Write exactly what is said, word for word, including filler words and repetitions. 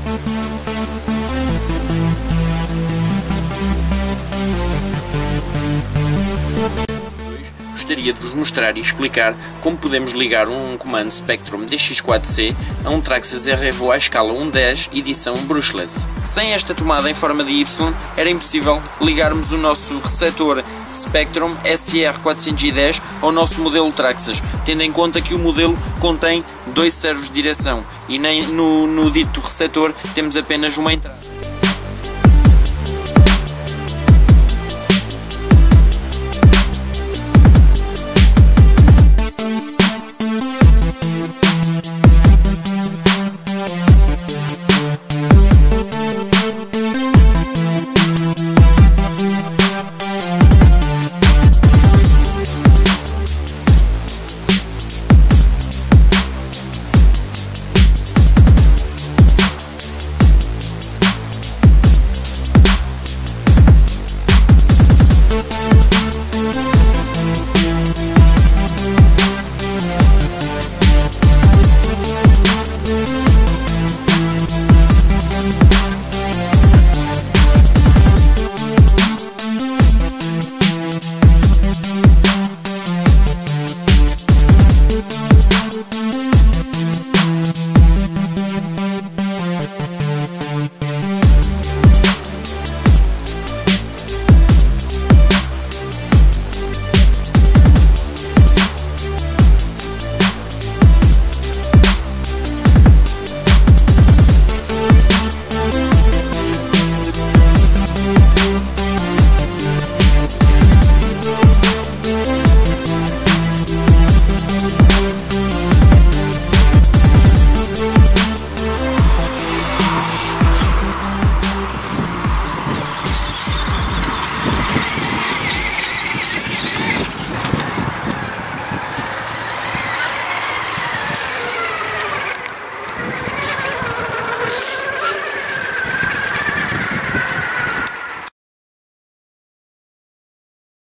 Gostaria de vos mostrar e explicar como podemos ligar um comando Spectrum D X quatro C a um Traxxas R EVO à escala um dez edição brushless. Sem esta tomada em forma de Y era impossível ligarmos o nosso receptor Spectrum S R quatrocentos e dez ao nosso modelo Traxxas, tendo em conta que o modelo contém dois servos de direção e nem no, no dito receptor temos apenas uma entrada.